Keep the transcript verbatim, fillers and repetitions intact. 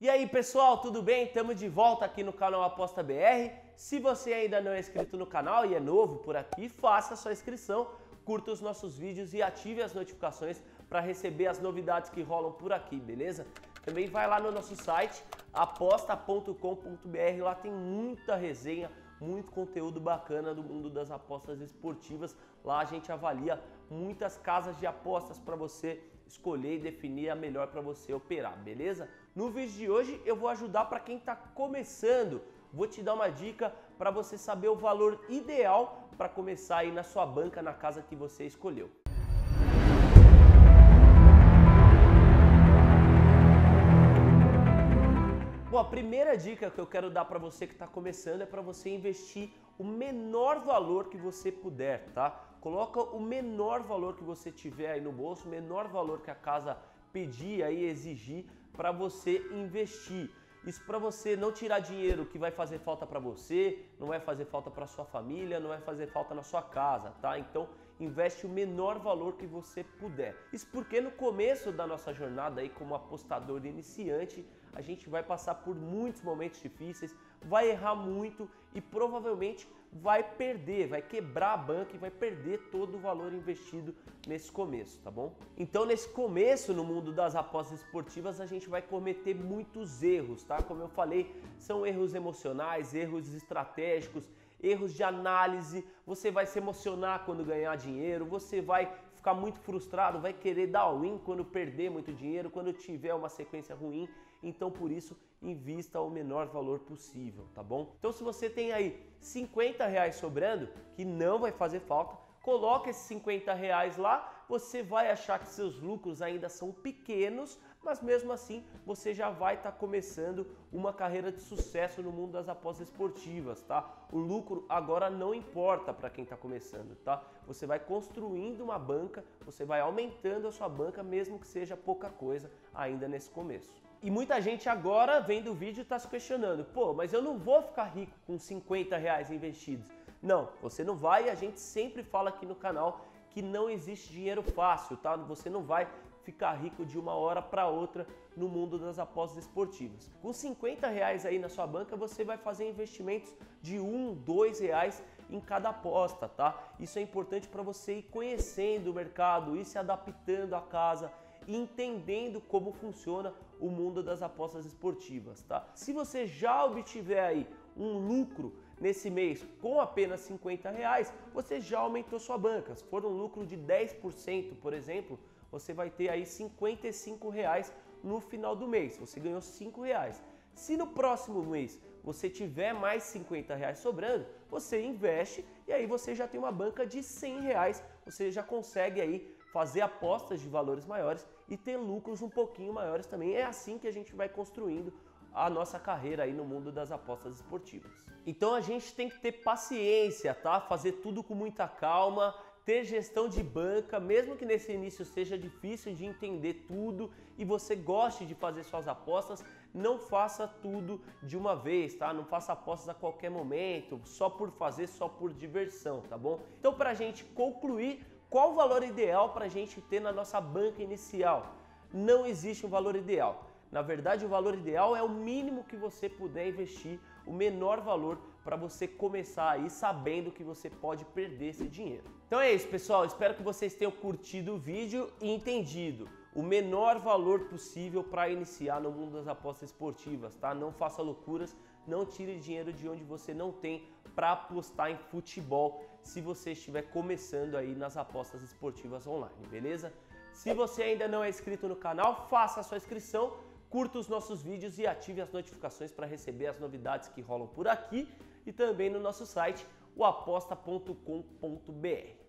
E aí pessoal, tudo bem? Estamos de volta aqui no canal Aposta B R. Se você ainda não é inscrito no canal e é novo por aqui, faça a sua inscrição, curta os nossos vídeos e ative as notificações para receber as novidades que rolam por aqui, beleza? Também vai lá no nosso site, aposta ponto com ponto b r, lá tem muita resenha, muito conteúdo bacana do mundo das apostas esportivas. Lá a gente avalia muitas casas de apostas para você escolher e definir a melhor para você operar, beleza? No vídeo de hoje eu vou ajudar para quem está começando, vou te dar uma dica para você saber o valor ideal para começar aí na sua banca, na casa que você escolheu. Bom, a primeira dica que eu quero dar para você que está começando é para você investir o menor valor que você puder, tá? Coloca o menor valor que você tiver aí no bolso, o menor valor que a casa pedir aí, exigir para você investir. Isso para você não tirar dinheiro que vai fazer falta para você, não vai fazer falta para sua família, não vai fazer falta na sua casa, tá? Então investe o menor valor que você puder. Isso porque no começo da nossa jornada aí como apostador iniciante, a gente vai passar por muitos momentos difíceis, vai errar muito e provavelmente vai perder, vai quebrar a banca e vai perder todo o valor investido nesse começo, tá bom? Então nesse começo no mundo das apostas esportivas a gente vai cometer muitos erros, tá? Como eu falei, são erros emocionais, erros estratégicos, erros de análise, você vai se emocionar quando ganhar dinheiro, você vai ficar muito frustrado, vai querer dar win quando perder muito dinheiro, quando tiver uma sequência ruim. Então, por isso, invista o menor valor possível, tá bom? Então, se você tem aí cinquenta reais sobrando, que não vai fazer falta, coloca esses cinquenta reais lá, você vai achar que seus lucros ainda são pequenos, mas mesmo assim você já vai estar tá começando uma carreira de sucesso no mundo das apostas esportivas, tá? O lucro agora não importa para quem está começando, tá? Você vai construindo uma banca, você vai aumentando a sua banca, mesmo que seja pouca coisa ainda nesse começo. E muita gente agora vendo o vídeo está se questionando, pô, mas eu não vou ficar rico com cinquenta reais investidos. Não, você não vai, a gente sempre fala aqui no canal que não existe dinheiro fácil, tá? Você não vai ficar rico de uma hora para outra no mundo das apostas esportivas. Com cinquenta reais aí na sua banca, você vai fazer investimentos de um, dois reais em cada aposta, tá? Isso é importante para você ir conhecendo o mercado, ir se adaptando à casa, entendendo como funciona o mundo das apostas esportivas, tá? Se você já obtiver aí um lucro nesse mês com apenas cinquenta reais, você já aumentou sua banca. Se for um lucro de dez por cento, por exemplo, você vai ter aí cinquenta e cinco reais no final do mês. Você ganhou cinco reais. Se no próximo mês você tiver mais cinquenta reais sobrando, você investe e aí você já tem uma banca de cem reais. Você já consegue aí fazer apostas de valores maiores e ter lucros um pouquinho maiores também. É assim que a gente vai construindo a nossa carreira aí no mundo das apostas esportivas. Então a gente tem que ter paciência, tá? Fazer tudo com muita calma, ter gestão de banca, mesmo que nesse início seja difícil de entender tudo e você goste de fazer suas apostas, não faça tudo de uma vez, tá? Não faça apostas a qualquer momento, só por fazer, só por diversão, tá bom? Então pra gente concluir, qual o valor ideal para a gente ter na nossa banca inicial? Não existe um valor ideal. Na verdade, o valor ideal é o mínimo que você puder investir, o menor valor para você começar aí sabendo que você pode perder esse dinheiro. Então é isso, pessoal. Espero que vocês tenham curtido o vídeo e entendido o menor valor possível para iniciar no mundo das apostas esportivas, tá? Não faça loucuras, não tire dinheiro de onde você não tem para apostar em futebol se você estiver começando aí nas apostas esportivas online, beleza? Se você ainda não é inscrito no canal, faça a sua inscrição, curta os nossos vídeos e ative as notificações para receber as novidades que rolam por aqui e também no nosso site, o aposta ponto com ponto b r.